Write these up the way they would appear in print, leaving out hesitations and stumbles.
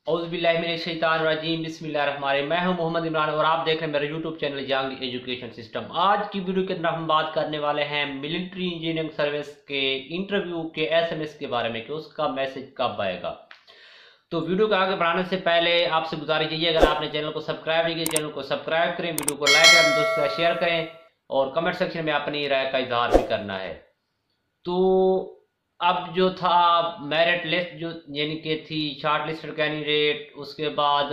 औज़ुबिल्लाहिमिनश्शैतानिर्रजीम बिस्मिल्लाहिर्रहमानिर्रहीम। मैं हूं मोहम्मद इमरान और आप देख रहे हैं मेरा YouTube channel Young education system. आज की वीडियो के अंदर हम बात करने वाले हैं मिलिट्री इंजीनियरिंग सर्विस के इंटरव्यू के एसएमएस के बारे में कि उसका मैसेज कब आएगा। तो वीडियो को आगे बढ़ाने से पहले आपसे गुजारिश यही है, अगर आपने चैनल को सब्सक्राइब नहीं किया चैनल को सब्सक्राइब करें, वीडियो को लाइक करें, दोस्तों के साथ शेयर करें और कमेंट सेक्शन में अपनी राय का इजहार भी करना है। तो अब जो था मेरिट लिस्ट जो यानी कि थी शॉर्ट लिस्टेड कैंडिडेट, उसके बाद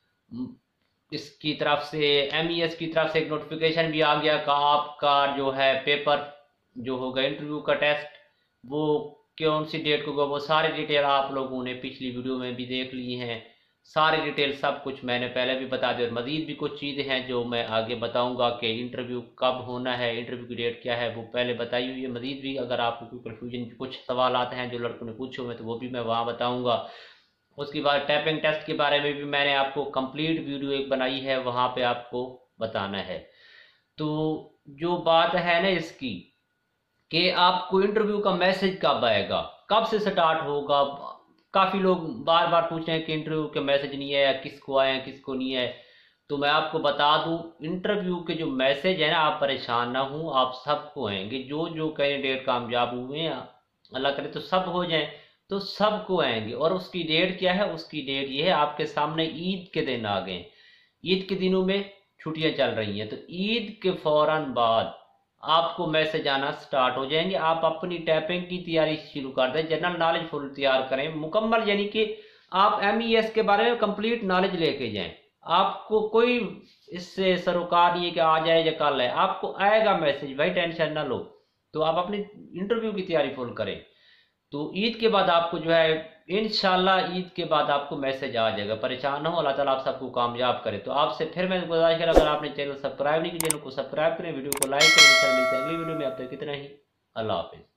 इसकी तरफ से एमईएस की तरफ से एक नोटिफिकेशन भी आ गया कि आपका जो है पेपर जो होगा इंटरव्यू का टेस्ट वो कौन सी डेट को होगा। वो सारी डिटेल आप लोगों ने पिछली वीडियो में भी देख ली हैं, सारी डिटेल सब कुछ मैंने पहले भी बता दिया और मज़ीद भी कुछ चीज़ें हैं जो मैं आगे बताऊंगा कि इंटरव्यू कब होना है, इंटरव्यू की डेट क्या है वो पहले बताई हुई है। मज़ीद भी अगर आपको कोई कन्फ्यूजन कुछ सवाल आते हैं जो लड़कों ने पूछे हुए तो वो भी मैं वहाँ बताऊँगा। उसके बाद टाइपिंग टेस्ट के बारे में भी मैंने आपको कंप्लीट वीडियो एक बनाई है, वहाँ पर आपको बताना है। तो जो बात है ना इसकी कि आपको इंटरव्यू का मैसेज कब आएगा, कब से स्टार्ट होगा। काफ़ी लोग बार बार पूछ रहे हैं कि इंटरव्यू के मैसेज नहीं है, किसको आए हैं किसको नहीं है। तो मैं आपको बता दूं, इंटरव्यू के जो मैसेज है ना, आप परेशान ना हो, आप सबको आएंगे। जो जो कैंडिडेट कामयाब हुए हैं अल्लाह करे तो सब हो जाएं, तो सबको आएंगे। और उसकी डेट क्या है, उसकी डेट ये है, आपके सामने ईद के दिन आ गए। ईद के दिनों में छुट्टियां चल रही हैं, तो ईद के फौरन बाद आपको मैसेज आना स्टार्ट हो जाएंगे। आप अपनी टाइपिंग की तैयारी शुरू कर दें, जनरल नॉलेज फुल तैयार करें मुकम्मल, यानी कि आप एमईएस के बारे में कंप्लीट नॉलेज लेके जाएं। आपको कोई इससे सरोकार नहीं है कि आ जाए या कल है, आपको आएगा मैसेज, भाई टेंशन ना लो। तो आप अपनी इंटरव्यू की तैयारी फुल करें। तो ईद के बाद आपको जो है इंशाल्लाह ईद के बाद आपको मैसेज आ जाएगा, परेशान ना हो। अल्लाह ताला आप सबको कामयाब करे। तो आपसे फिर मैं गुजारिश करूँ, अगर आपने चैनल सब्सक्राइब नहीं किया चैनल को सब्सक्राइब करें, वीडियो को लाइक करें। इंशाल्लाह मिलते हैं अगली वीडियो में। अब तक कितना ही, अल्लाह हाफिज़।